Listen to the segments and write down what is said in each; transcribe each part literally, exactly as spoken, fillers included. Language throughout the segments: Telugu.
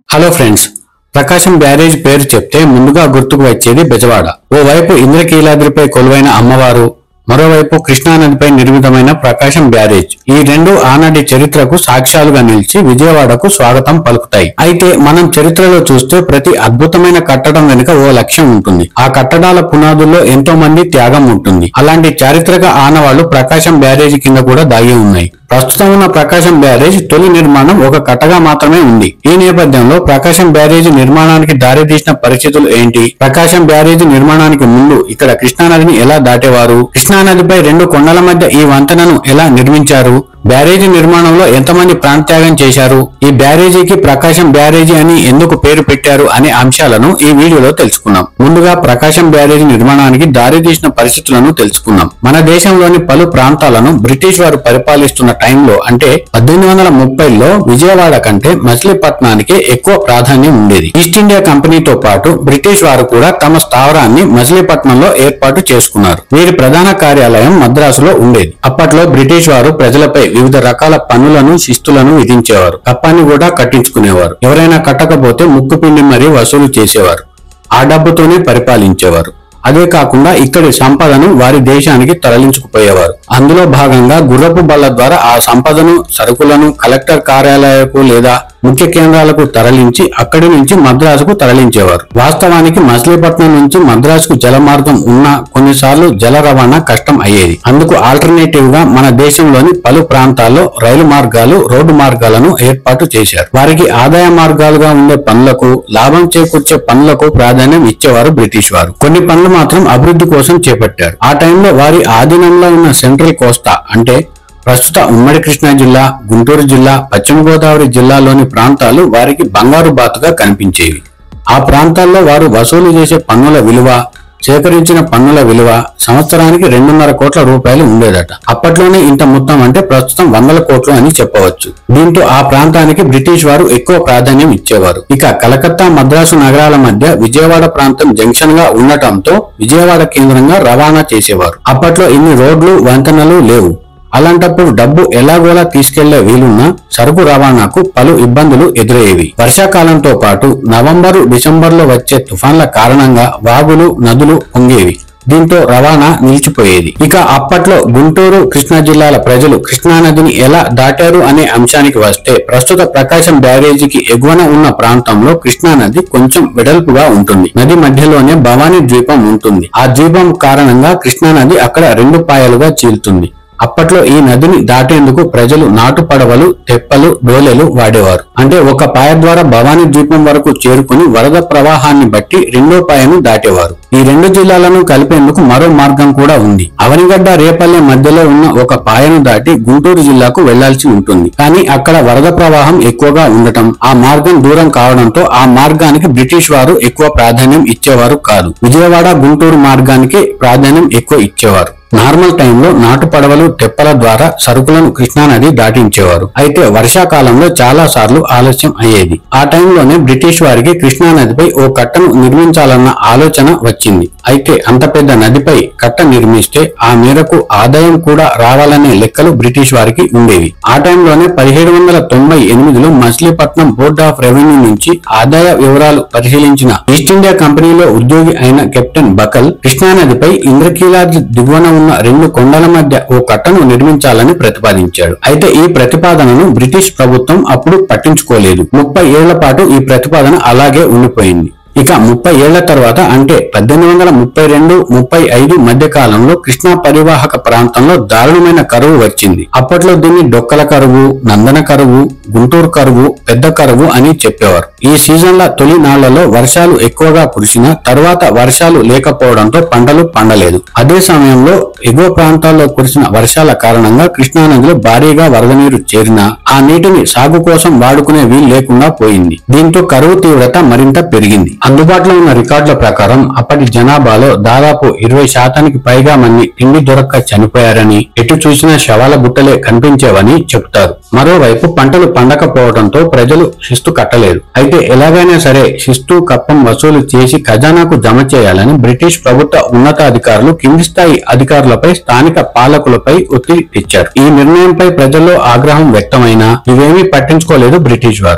హలో ఫ్రెండ్స్, ప్రకాశం బ్యారేజ్ పేరు చెప్తే ముందుగా గుర్తుకు వచ్చేది బెజవాడ. ఓవైపు ఇంద్రకీలాద్రిపై కొలువైన అమ్మవారు, మరోవైపు కృష్ణానదిపై నిర్మితమైన ప్రకాశం బ్యారేజ్. ఈ రెండు ఆనాటి చరిత్రకు సాక్ష్యాలుగా నిలిచి విజయవాడకు స్వాగతం పలుకుతాయి. అయితే మనం చరిత్రలో చూస్తే ప్రతి అద్భుతమైన కట్టడం వెనుక ఓ లక్ష్యం ఉంటుంది. ఆ కట్టడాల పునాదుల్లో ఎంతో మంది త్యాగం ఉంటుంది. అలాంటి చారిత్రక ఆనవాళ్లు ప్రకాశం బ్యారేజ్ కింద కూడా దాగి ఉన్నాయి. ప్రస్తుతం ఉన్న ప్రకాశం బ్యారేజ్ తొలి నిర్మాణం ఒక కట్టగా మాత్రమే ఉంది. ఈ నేపథ్యంలో ప్రకాశం బ్యారేజ్ నిర్మాణానికి దారితీసిన పరిస్థితులు ఏంటి, ప్రకాశం బ్యారేజ్ నిర్మాణానికి ముందు ఇక్కడ కృష్ణానదిని ఎలా దాటేవారు, కృష్ణానదిపై రెండు కొండల మధ్య ఈ వంతెనను ఎలా నిర్మించారు, బ్యారేజీ నిర్మాణంలో ఎంతమంది ప్రాణత్యాగం చేశారు, ఈ బ్యారేజీకి ప్రకాశం బ్యారేజీ అని ఎందుకు పేరు పెట్టారు అనే అంశాలను ఈ వీడియోలో తెలుసుకున్నాం. ముందుగా ప్రకాశం బ్యారేజీ నిర్మాణానికి దారితీసిన పరిస్థితులను తెలుసుకుందాం. మన దేశంలోని పలు ప్రాంతాలను బ్రిటిష్ వారు పరిపాలిస్తున్న టైంలో అంటే పద్దెనిమిది వందల ముప్పైలో విజయవాడ కంటే మచిలీపట్నానికి ఎక్కువ ప్రాధాన్యం ఉండేది. ఈస్ట్ ఇండియా కంపెనీతో పాటు బ్రిటిష్ వారు కూడా తమ స్థావరాన్ని మచిలీపట్నంలో ఏర్పాటు చేసుకున్నారు. వీరి ప్రధాన కార్యాలయం మద్రాసులో ఉండేది. అప్పట్లో బ్రిటిష్ వారు ప్రజలపై వివిధ రకాల పన్నులను శిస్తులను విధించేవారు. కప్పాన్ని కూడా కట్టించుకునేవారు. ఎవరైనా కట్టకపోతే ముక్కుపిండి మరీ వసూలు చేసేవారు. ఆ డబ్బుతోనే పరిపాలించేవారు. అదే కాకుండా ఇక్కడి సంపదను వారి దేశానికి తరలించుకుపోయేవారు. అందులో భాగంగా గుర్రపు బళ్ల ద్వారా ఆ సంపదను, సరుకులను కలెక్టర్ కార్యాలయాలకు లేదా ముఖ్య కేంద్రాలకు తరలించి అక్కడి నుంచి మద్రాసుకు తరలించేవారు. వాస్తవానికి మచిలీపట్నం నుంచి మద్రాసుకు జల మార్గం ఉన్నా కొన్నిసార్లు జల రవాణా కష్టం అయ్యేది. అందుకు ఆల్టర్నేటివ్ గా మన దేశంలోని పలు ప్రాంతాల్లో రైలు మార్గాలు, రోడ్డు మార్గాలను ఏర్పాటు చేశారు. వారికి ఆదాయ మార్గాలుగా ఉండే పనులకు, లాభం చేకూర్చే పనులకు ప్రాధాన్యం ఇచ్చేవారు బ్రిటిష్ వారు. కొన్ని పనులు మాత్రం అభివృద్ధి కోసం చేపట్టారు. ఆ టైంలో వారి ఆధీనంలో ఉన్న సెంట్రల్ కోస్తా అంటే ప్రస్తుత ఉమ్మడి కృష్ణా జిల్లా, గుంటూరు జిల్లా, పశ్చిమ గోదావరి జిల్లాలోని ప్రాంతాలు వారికి బంగారు బాతుగా కనిపించేవి. ఆ ప్రాంతాల్లో వారు వసూలు చేసే పన్నుల విలువ, సేకరించిన పన్నుల విలువ సంవత్సరానికి రెండున్నర కోట్ల రూపాయలు ఉండేదట. అప్పట్లోనే ఇంత మొత్తం అంటే ప్రస్తుతం వందల కోట్లు అని చెప్పవచ్చు. దీంతో ఆ ప్రాంతానికి బ్రిటిష్ వారు ఎక్కువ ప్రాధాన్యం ఇచ్చేవారు. ఇక కలకత్తా, మద్రాసు నగరాల మధ్య విజయవాడ ప్రాంతం జంక్షన్ గా ఉండటంతో విజయవాడ కేంద్రంగా రవాణా చేసేవారు. అప్పట్లో ఇన్ని రోడ్లు, వంతెనలు లేవు. అలాంటప్పుడు డబ్బు ఎలాగోలా తీసుకెళ్లే వీలున్నా సరుకు రవాణాకు పలు ఇబ్బందులు ఎదురయ్యేవి. వర్షాకాలంతో పాటు నవంబరు, డిసెంబర్లో వచ్చే తుఫాన్ల కారణంగా వాగులు, నదులు పొంగేవి. దీంతో రవాణా నిలిచిపోయేది. ఇక అప్పట్లో గుంటూరు, కృష్ణా జిల్లాల ప్రజలు కృష్ణానదిని ఎలా దాటారు అనే అంశానికి వస్తే ప్రస్తుత ప్రకాశం బ్యారేజీకి ఎగువన ఉన్న ప్రాంతంలో కృష్ణానది కొంచెం వెడల్పుగా ఉంటుంది. నది మధ్యలోనే భవానీ ద్వీపం ఉంటుంది. ఆ ద్వీపం కారణంగా కృష్ణానది అక్కడ రెండు పాయలుగా చీలుతుంది. అప్పట్లో ఈ నదిని దాటేందుకు ప్రజలు నాటు పడవలు, తెప్పలు, డోలెలు వాడేవారు. అంటే ఒక పాయ ద్వారా భవానీ ద్వీపం వరకు చేరుకుని వరద ప్రవాహాన్ని బట్టి రెండో పాయను దాటేవారు. ఈ రెండు జిల్లాలను కలిపేందుకు మరో మార్గం కూడా ఉంది. అవనిగడ్డ, రేపల్లె మధ్యలో ఉన్న ఒక పాయను దాటి గుంటూరు జిల్లాకు వెళ్లాల్సి ఉంటుంది. కానీ అక్కడ వరద ప్రవాహం ఎక్కువగా ఉండటం, ఆ మార్గం దూరం కావడంతో ఆ మార్గానికి బ్రిటిష్ వారు ఎక్కువ ప్రాధాన్యం ఇచ్చేవారు కాదు. విజయవాడ, గుంటూరు మార్గానికి ప్రాధాన్యం ఎక్కువ ఇచ్చేవారు. నార్మల్ టైంలో నాటు పడవలు, తెప్పల ద్వారా సరుకులను కృష్ణానది దాటించేవారు. అయితే వర్షాకాలంలో చాలా సార్లు ఆలస్యం అయ్యేది. ఆ టైంలోనే బ్రిటిష్ వారికి కృష్ణానదిపై ఓ కట్టను నిర్మించాలన్న ఆలోచన వచ్చింది. అయితే అంత పెద్ద నదిపై కట్ట నిర్మిస్తే ఆ మేరకు ఆదాయం కూడా రావాలనే లెక్కలు బ్రిటిష్ వారికి ఉండేవి. ఆ టైంలోనే పదిహేడు వందల తొంభై ఎనిమిదిలో మచిలీపట్నం బోర్డ్ ఆఫ్ రెవెన్యూ నుంచి ఆదాయ వివరాలు పరిశీలించిన ఈస్ట్ ఇండియా కంపెనీలో ఉద్యోగి అయిన కెప్టెన్ బకల్ కృష్ణానదిపై ఇంద్రకీలాద్రి దిగువన ఉన్న రెండు కొండల మధ్య ఓ కట్టను నిర్మించాలని ప్రతిపాదించాడు. అయితే ఈ ప్రతిపాదనను బ్రిటిష్ ప్రభుత్వం అప్పుడు పట్టించుకోలేదు. ముప్పై ఏళ్ల పాటు ఈ ప్రతిపాదన అలాగే ఉండిపోయింది. ఇక ముప్పై ఏళ్ల తర్వాత అంటే పద్దెనిమిది వందల ముప్పై రెండు ముప్పై ఐదు మధ్య కాలంలో కృష్ణా పరివాహక ప్రాంతంలో దారుణమైన కరువు వచ్చింది. అప్పట్లో దీన్ని డొక్కల కరువు, నందన కరువు, గుంటూరు కరువు, పెద్ద కరువు అని చెప్పేవారు. ఈ సీజన్ల తొలి నాళ్లలో వర్షాలు ఎక్కువగా కురిసినా తర్వాత వర్షాలు లేకపోవడంతో పంటలు పండలేదు. అదే సమయంలో ఎగువ ప్రాంతాల్లో కురిసిన వర్షాల కారణంగా కృష్ణానదిలో భారీగా వరద నీరు చేరినా ఆ నీటిని సాగు కోసం వాడుకునే వీలు లేకుండా పోయింది. దీంతో కరువు తీవ్రత మరింత పెరిగింది. అందుబాటులో ఉన్న రికార్డుల ప్రకారం అప్పటి జనాభాలో దాదాపు ఇరవై శాతానికి పైగా మంది తిండి దొరక్క చనిపోయారని, ఎటు చూసినా శవాల గుట్టలే కనిపించేవని చెప్తారు. మరోవైపు పంటలు పండకపోవడంతో ప్రజలు శిస్తు కట్టలేరు. అయితే ఎలాగైనా సరే శిస్తు, కప్పం వసూలు చేసి ఖజానాకు జమ చేయాలని బ్రిటిష్ ప్రభుత్వ ఉన్నతాధికారులు కింది స్థాయి అధికారులపై, స్థానిక పాలకులపై ఒత్తిడి తెచ్చారు. ఈ నిర్ణయంపై ప్రజల్లో ఆగ్రహం వ్యక్తమైనా ఇవేమీ పట్టించుకోలేదు బ్రిటిష్ వారు.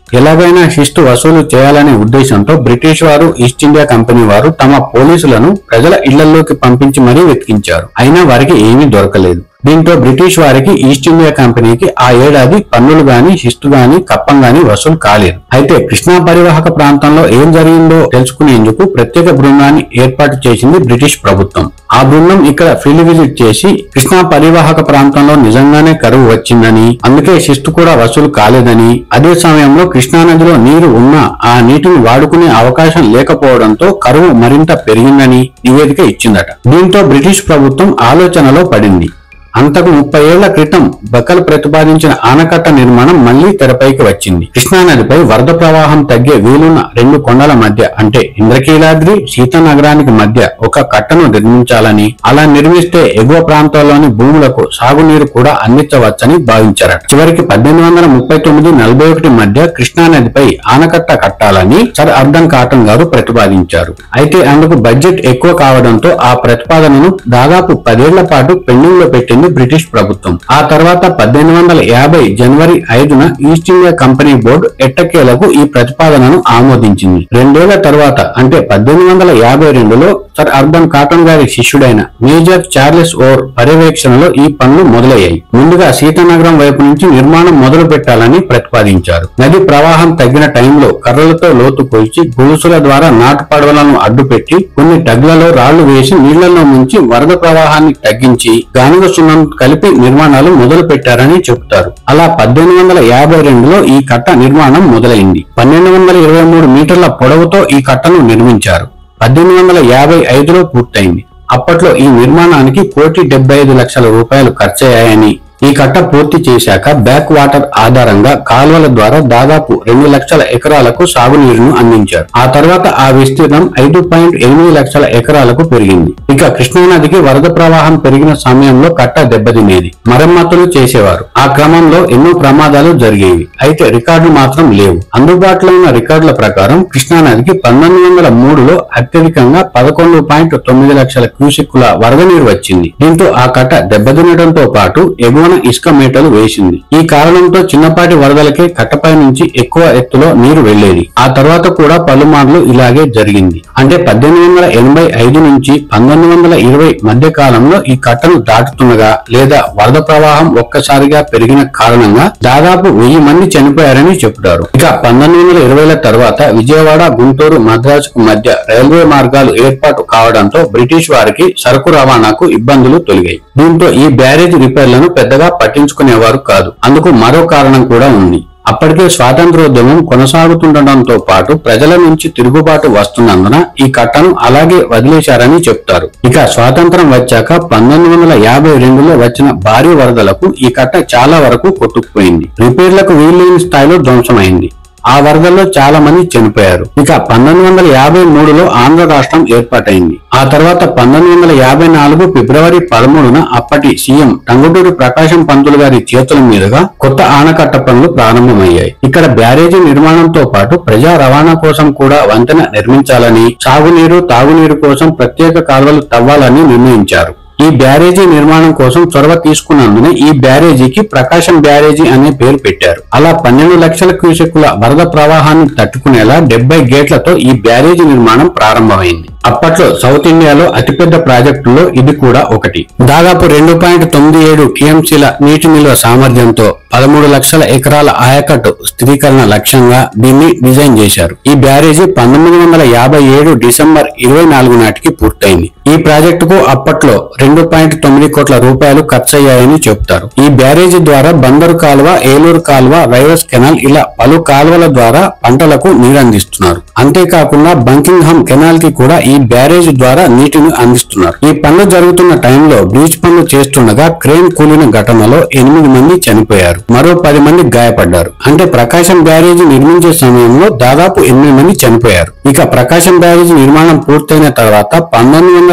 ఎలాగైనా శిస్తు వసూలు చేయాలనే ఉద్దేశంతో బ్రిటిష్ వారు ఈస్ట్ ఇండియా కంపెనీ వారు తమ పోలీసులను ప్రజల ఇళ్లలోకి పంపించి మరీ వెతికించారు. అయినా వారికి ఏమీ దొరకలేదు. దీంతో బ్రిటిష్ వారికి ఈస్ట్ ఇండియా కంపెనీకి ఆ ఏడాది పన్నులు గాని శిస్తు గాని కప్పం గాని వసూలు కాలేదు. అయితే కృష్ణా పరివాహక ప్రాంతంలో ఏం జరిగిందో తెలుసుకునేందుకు ప్రత్యేక బృందాన్ని ఏర్పాటు చేసింది బ్రిటిష్ ప్రభుత్వం. ఆ బృందం ఇక్కడ ఫీల్డ్ విజిట్ చేసి కృష్ణా పరివాహక ప్రాంతంలో నిజంగానే కరువు వచ్చిందని, అందుకే శిస్తు కూడా వసూలు కాలేదని, అదే సమయంలో కృష్ణా నదిలో నీరు ఉన్నా ఆ నీటిని వాడుకునే అవకాశం లేకపోవడంతో కరువు మరింత పెరిగిందని నివేదిక ఇచ్చిందట. దీంతో బ్రిటిష్ ప్రభుత్వం ఆలోచనలో పడింది. అంతకు ముప్పై ఏళ్ల క్రితం బకల్ ప్రతిపాదించిన ఆనకట్ట నిర్మాణం మళ్లీ తెరపైకి వచ్చింది. కృష్ణానదిపై వరద ప్రవాహం తగ్గే వీలున్న రెండు కొండల మధ్య అంటే ఇంద్రకీలాద్రి సీతానగరానికి మధ్య ఒక కట్టను నిర్మించాలని, అలా నిర్మిస్తే ఎగువ ప్రాంతాల్లోని భూములకు సాగునీరు కూడా అందించవచ్చని భావించారట. చివరికి పద్దెనిమిది వందల ముప్పై తొమ్మిది నలభై ఒకటి మధ్య కృష్ణానదిపై ఆనకట్ట కట్టాలని సర్ ఆర్థర్ కాటన్ గారు ప్రతిపాదించారు. అయితే అందుకు బడ్జెట్ ఎక్కువ కావడంతో ఆ ప్రతిపాదనను దాదాపు పదేళ్ల పాటు పెండింగ్ లో పెట్టింది బ్రిటిష్ ప్రభుత్వం. ఆ తర్వాత పద్దెనిమిది వందల యాభై జనవరి ఐదున ఈస్ట్ ఇండియా కంపెనీ బోర్డు ఎట్టకేలకు ఈ ప్రతిపాదనను ఆమోదించింది. రెండేళ్ల తర్వాత అంటే పద్దెనిమిది వందల యాభై రెండులో సర్ ఆర్థర్ కాటన్ గారి శిష్యుడైన మేజర్ చార్లెస్ ఓర్ పర్యవేక్షణలో ఈ పనులు మొదలయ్యాయి. ముందుగా సీతానగరం వైపు నుంచి నిర్మాణం మొదలు పెట్టాలని ప్రతిపాదించారు. నది ప్రవాహం తగ్గిన టైంలో కర్రలతో లోతు కొలిచి గొలుసుల ద్వారా నాటు పడవలను అడ్డుపెట్టి కొన్ని టగ్లలో రాళ్లు వేసి నీళ్లలో ముంచి వరద ప్రవాహాన్ని తగ్గించి గానుగ సున్నం కలిపి నిర్మాణాలు మొదలు పెట్టారని చెబుతారు. అలా పద్దెనిమిది వందల యాభై రెండులో ఈ కట్ట నిర్మాణం మొదలైంది. పన్నెండు వందల ఇరవై మూడు మీటర్ల పొడవుతో ఈ కట్టను నిర్మించారు. పద్దెనిమిది వందల యాభై ఐదులో పూర్తయింది. అప్పట్లో ఈ నిర్మాణానికి కోటి డెబ్బై ఐదు లక్షల రూపాయలు ఖర్చయ్యాయని, ఈ కట్ట పూర్తి చేశాక బ్యాక్ వాటర్ ఆధారంగా కాల్వల ద్వారా దాదాపు రెండు లక్షల ఎకరాలకు సాగునీరును అందించారు. ఆ తర్వాత ఆ విస్తీర్ణం ఐదు పాయింట్ ఎనిమిది లక్షల ఎకరాలకు పెరిగింది. ఇక కృష్ణానదికి వరద ప్రవాహం పెరిగిన సమయంలో కట్ట దెబ్బతినేది. మరమ్మతులు చేసేవారు. ఆ క్రమంలో ఎన్నో ప్రమాదాలు జరిగేవి. అయితే రికార్డులు మాత్రం లేవు. అందుబాటులో ఉన్న రికార్డుల ప్రకారం కృష్ణానదికి పంతొమ్మిది వందల మూడులో అత్యధికంగా పదకొండు పాయింట్ తొమ్మిది లక్షల క్యూసెక్కుల వరద నీరు వచ్చింది. దీంతో ఆ కట్ట దెబ్బతినడంతో పాటు ఎగువ ఇసుక మేటలు వేసింది. ఈ కారణంతో చిన్నపాటి వరదలకే కట్టపై నుంచి ఎక్కువ ఎత్తులో నీరు వెళ్లేది. ఆ తర్వాత కూడా పలుమార్లు ఇలాగే జరిగింది. అంటే పద్దెనిమిది వందల ఎనభై ఐదు నుంచి పంతొమ్మిది వందల ఇరవై మధ్య కాలంలో ఈ కట్టను దాటుతుండగా లేదా వరద ప్రవాహం ఒక్కసారిగా పెరిగిన కారణంగా దాదాపు వెయ్యి మంది చనిపోయారని చెబుతారు. ఇక పంతొమ్మిది వందల ఇరవైల తర్వాత విజయవాడ, గుంటూరు, మద్రాసుకు మధ్య రైల్వే మార్గాలు ఏర్పాటు కావడంతో బ్రిటిష్ వారికి సరుకు రవాణాకు ఇబ్బందులు తొలగాయి. దీంతో ఈ బ్యారేజ్ రిపేర్లను పెద్ద పట్టించుకునేవారు కాదు. అందుకు మరో కారణం కూడా ఉంది. అప్పటికే స్వాతంత్రోద్యమం కొనసాగుతుండటంతో పాటు ప్రజల నుంచి తిరుగుబాటు వస్తున్నందున ఈ కట్టను అలాగే వదిలేశారని చెప్తారు. ఇక స్వాతంత్రం వచ్చాక పంతొమ్మిది వందల యాభై రెండులో వచ్చిన భారీ వరదలకు ఈ కట్ట చాలా వరకు కొట్టుకుపోయింది. రిపేర్లకు వీల్లేని స్థాయిలో ధ్వంసమైంది. ఆ వరదల్లో చాలా మంది చనిపోయారు. ఇక పంతొమ్మిది వందల యాభై మూడులో ఆంధ్ర రాష్ట్రం ఏర్పాటైంది. ఆ తర్వాత పంతొమ్మిది వందల యాభై నాలుగు ఫిబ్రవరి పదమూడున అప్పటి సీఎం టంగుటూరి ప్రకాశం పంతులు గారి చేతుల మీదుగా కొత్త ఆనకట్ట పనులు ప్రారంభమయ్యాయి. ఇక్కడ బ్యారేజీ నిర్మాణంతో పాటు ప్రజా రవాణా కోసం కూడా వంతెన నిర్మించాలని, సాగునీరు, తాగునీరు కోసం ప్రత్యేక కాల్వలు తవ్వాలని నిర్ణయించారు. ఈ బ్యారేజీ నిర్మాణం కోసం చొరవ తీసుకున్నందునే ఈ బ్యారేజీకి ప్రకాశం బ్యారేజీ అనే పేరు పెట్టారు. అలా పన్నెండు లక్షల క్యూసెక్కుల వరద ప్రవాహాన్ని తట్టుకునేలా డెబ్బై గేట్లతో ఈ బ్యారేజీ నిర్మాణం ప్రారంభమైంది. అప్పట్లో సౌత్ ఇండియాలో అతిపెద్ద ప్రాజెక్టుల్లో ఇది కూడా ఒకటి. దాదాపు రెండు పాయింట్ తొమ్మిది ఏడు టీఎంసీల నీటి నిల్వ సామర్థ్యంతో పదమూడు లక్షల ఎకరాల ఆయకట్టు స్థిరీకరణ లక్ష్యంగా దీన్ని డిజైన్ చేశారు. ఈ బ్యారేజీ పంతొమ్మిది వందల యాభై ఏడు డిసెంబర్ ఇరవై నాలుగు నాటికి పూర్తయింది. ఈ ప్రాజెక్టుకు అప్పట్లో రెండు పాయింట్ తొమ్మిది కోట్ల రూపాయలు ఖర్చయ్యాయని చెబుతారు. ఈ బ్యారేజీ ద్వారా బందరు కాల్వ, ఏలూరు కాల్వ, రైవస్ కెనాల్ ఇలా పలు కాల్వల ద్వారా పంటలకు నీరందిస్తున్నారు. అంతేకాకుండా బంకింగ్హామ్ కెనాల్ కి కూడా ఈ బ్యారేజ్ ద్వారా నీటిని అందిస్తున్నారు. ఈ పనులు జరుగుతున్న టైంలో బ్రీచ్ పనులు చేస్తుండగా క్రేన్ కూలిన ఘటనలో ఎనిమిది మంది చనిపోయారు. మరో పది మంది గాయపడ్డారు. అంటే ప్రకాశం బ్యారేజీ నిర్మించే సమయంలో దాదాపు ఎనిమిది మంది చనిపోయారు. ఇక ప్రకాశం బ్యారేజీ నిర్మాణం పూర్తయిన తర్వాత పంతొమ్మిది వందల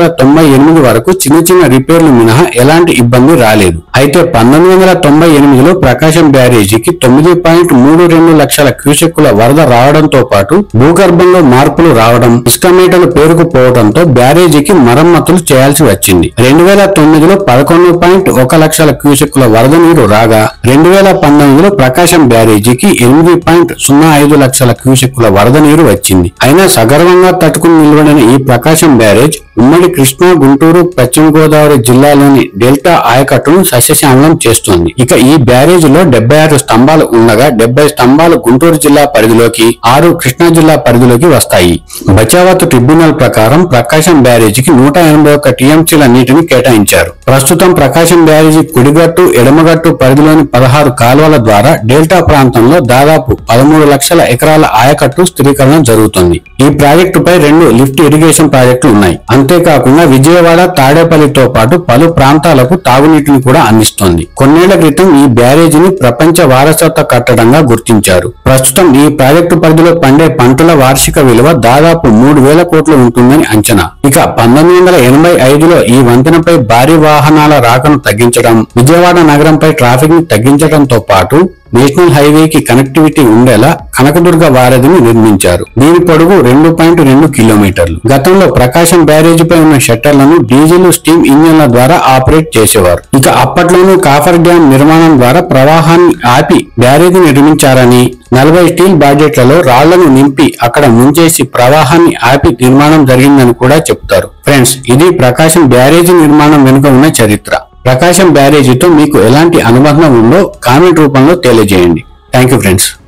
వందల తొంభై ఎనిమిది వరకు చిన్న చిన్న రిపేర్లు మినహా ఎలాంటి ఇబ్బంది రాలేదు. అయితే పంతొమ్మిది వందల తొంభై ఎనిమిదిలో ప్రకాశం బ్యారేజీకి తొమ్మిది పాయింట్ మూడు రెండు లక్షల క్యూసెక్కుల వరద రావడంతో పాటు భూగర్భంలో మార్పులు రావడం, ఇసుక మేటలు పేరుకుపోవడంతో బ్యారేజీకి మరమ్మతులు చేయాల్సి వచ్చింది. రెండు వేల తొమ్మిదిలో పదకొండు పాయింట్ ఒక లక్షల క్యూసెక్కుల వరద నీరు రాగా రెండు వేల పంతొమ్మిదిలో ప్రకాశం బ్యారేజీకి ఎనిమిది పాయింట్ సున్నా ఐదు లక్షల క్యూసెక్కుల వరద నీరు వచ్చింది. అయినా సగర్వంగా తట్టుకుని నిలబడిన ఈ ప్రకాశం బ్యారేజ్ ఉమ్మడి కృష్ణా, గుంటూరు, పశ్చిమ గోదావరి జిల్లాలోని డెల్టా ఆయకట్టును సస్యశ్యామలం చేస్తోంది. ఇక ఈ బ్యారేజ్ లో డెబ్బై ఆరు స్తంభాలు ఉండగా డెబ్బై స్తంభాలు గుంటూరు జిల్లా పరిధిలోకి, ఆరు కృష్ణా జిల్లా పరిధిలోకి వస్తాయి. బచావత్ ట్రిబ్యునల్ ప్రకారం ప్రకాశం బ్యారేజీకి నూట ఎనభై ఒక్క టీఎంసీల నీటిని కేటాయించారు. ప్రస్తుతం ప్రకాశం బ్యారేజీ కుడిగట్టు, ఎడమగట్టు పరిధిలోని పదహారు కాలువల ద్వారా డెల్టా ప్రాంతంలో దాదాపు పదమూడు లక్షల ఎకరాల ఆయకట్టు స్థిరీకరణ జరుగుతుంది. ఈ ప్రాజెక్టుపై రెండు లిఫ్ట్ ఇరిగేషన్ ప్రాజెక్టులు ఉన్నాయి. అంతేకాకుండా విజయవాడ, తాడేపల్లితో పాటు పలు ప్రాంతాలకు తాగునీటిని కూడా అందిస్తోంది. కొన్నేళ్ల క్రితం ఈ బ్యారేజీని ప్రపంచ వారసత్వ కట్టడంగా గుర్తించారు. ప్రస్తుతం ఈ ప్రాజెక్టు పరిధిలో పండే పంటల వార్షిక విలువ దాదాపు మూడు వేల కోట్లు ఉంటుందని అంచనా. ఇక పంతొమ్మిది వందల ఎనభై ఐదులో ఈ వంతెనపై భారీ వాహనాల రాకను తగ్గించడం, విజయవాడ నగరంపై ట్రాఫిక్ ని తగ్గించడంతో పాటు నేషనల్ హైవేకి కనెక్టివిటీ ఉండేలా కనకదుర్గ వారధిని నిర్మించారు. దీని పొడవు రెండు పాయింట్ రెండు కిలోమీటర్లు. గతంలో ప్రకాశం బ్యారేజీపై ఉన్న షట్టర్లను డీజిల్, స్టీమ్ ఇంజన్ల ద్వారా ఆపరేట్ చేసేవారు. ఇక అప్పట్లోనూ కాఫర్ డ్యాం నిర్మాణం ద్వారా ప్రవాహాన్ని ఆపి బ్యారేజీ నిర్మించారని, నలభై స్టీల్ బాడ్జెట్లలో రాళ్లను నింపి అక్కడ ముంచేసి ప్రవాహాన్ని ఆపి నిర్మాణం జరిగిందని కూడా చెప్తారు. ఫ్రెండ్స్, ఇది ప్రకాశం బ్యారేజీ నిర్మాణం వెనుక ఉన్న చరిత్ర. ప్రకాశం బ్యారేజీతో మీకు ఎలాంటి అనుబంధం ఉందో కామెంట్ రూపంలో తెలియజేయండి. Thank you friends.